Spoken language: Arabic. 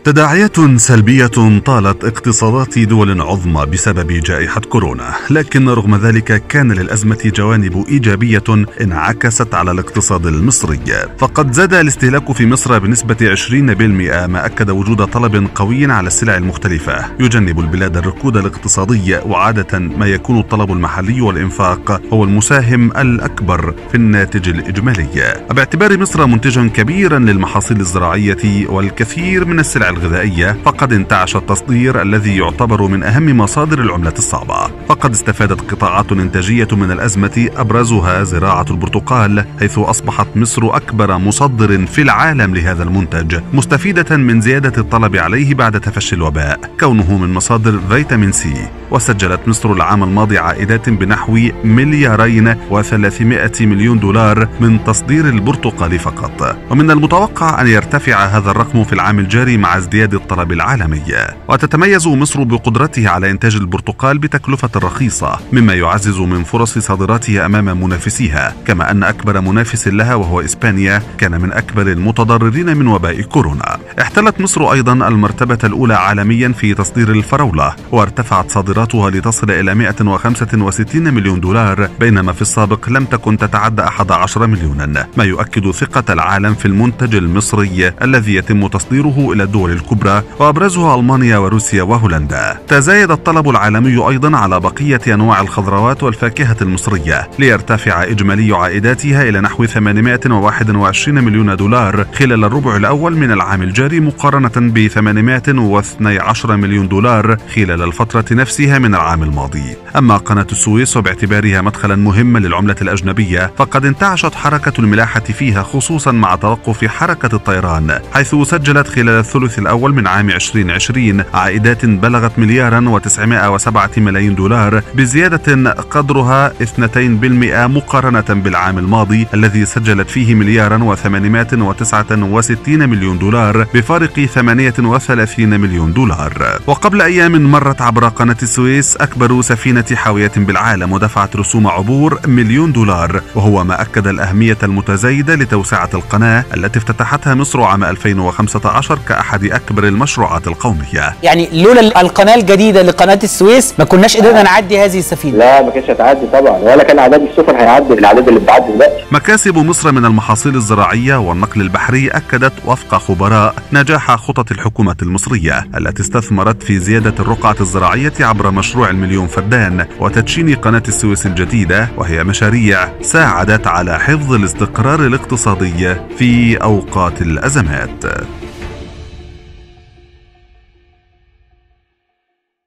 تداعيات سلبية طالت اقتصادات دول عظمى بسبب جائحة كورونا، لكن رغم ذلك كان للأزمة جوانب إيجابية انعكست على الاقتصاد المصري، فقد زاد الاستهلاك في مصر بنسبة 20%، ما أكد وجود طلب قوي على السلع المختلفة يجنب البلاد الركود الاقتصادي، وعادة ما يكون الطلب المحلي والإنفاق هو المساهم الأكبر في الناتج الإجمالي. باعتبار مصر منتجا كبيرا للمحاصيل الزراعية والكثير من السلع الغذائية، فقد انتعش التصدير الذي يعتبر من أهم مصادر العملة الصعبة. فقد استفادت قطاعات إنتاجية من الأزمة، أبرزها زراعة البرتقال، حيث أصبحت مصر أكبر مصدر في العالم لهذا المنتج، مستفيدة من زيادة الطلب عليه بعد تفشي الوباء، كونه من مصادر فيتامين سي. وسجلت مصر العام الماضي عائدات بنحو 2,300,000,000 دولار من تصدير البرتقال فقط، ومن المتوقع أن يرتفع هذا الرقم في العام الجاري مع ازدياد الطلب العالمي. وتتميز مصر بقدرتها على إنتاج البرتقال بتكلفة رخيصة، مما يعزز من فرص صادراتها أمام منافسيها، كما أن أكبر منافس لها وهو إسبانيا كان من أكبر المتضررين من وباء كورونا. احتلت مصر أيضا المرتبة الأولى عالميا في تصدير الفراولة، وارتفعت صادراتها لتصل إلى 165 مليون دولار، بينما في السابق لم تكن تتعدى 11 مليونا، ما يؤكد ثقة العالم في المنتج المصري الذي يتم تصديره إلى الدول الكبرى، وأبرزها ألمانيا وروسيا وهولندا. تزايد الطلب العالمي أيضا على بقية أنواع الخضروات والفاكهة المصرية، ليرتفع إجمالي عائداتها إلى نحو 821 مليون دولار خلال الربع الأول من العام الجاري، مقارنة ب 812 مليون دولار خلال الفترة نفسها من العام الماضي. أما قناة السويس، وباعتبارها مدخلا مهما للعملة الأجنبية، فقد انتعشت حركة الملاحة فيها، خصوصا مع توقف حركة الطيران، حيث سجلت خلال الثلث الأول من عام 2020 عائدات بلغت 2,907,000,000 دولار، بزيادة قدرها 2% مقارنة بالعام الماضي الذي سجلت فيه 2,869,000,000 دولار، بفارق 38 مليون دولار. وقبل أيام مرت عبر قناة السويس أكبر سفينة حاوية بالعالم، ودفعت رسوم عبور 1,000,000 دولار، وهو ما أكد الأهمية المتزايدة لتوسعة القناة التي افتتحتها مصر عام 2015 كأحد أكبر المشروعات القومية. يعني لولا القناة الجديدة لقناة السويس ما كناش قدرنا نعدي هذه السفينة. لا، ما كانش هتعدي طبعا، ولا كان عدد السفن هيعدي بالعدد اللي بتعدي دلوقتي. مكاسب مصر من المحاصيل الزراعية والنقل البحري أكدت وفق خبراء نجاح خطط الحكومة المصرية التي استثمرت في زيادة الرقعة الزراعية عبر مشروع المليون فدان وتدشين قناة السويس الجديدة، وهي مشاريع ساعدت على حفظ الاستقرار الاقتصادي في أوقات الأزمات.